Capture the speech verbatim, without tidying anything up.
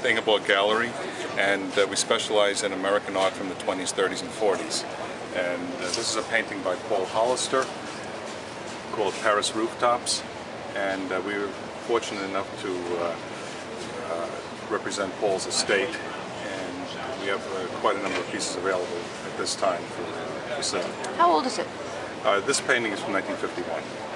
Wirth Ingeborg Gallery, and uh, we specialize in American art from the twenties, thirties, and forties. And uh, this is a painting by Paul Hollister called Paris Rooftops, and uh, we were fortunate enough to uh, uh, represent Paul's estate, and we have uh, quite a number of pieces available at this time for, for sale. How old is it? Uh, this painting is from nineteen fifty-one.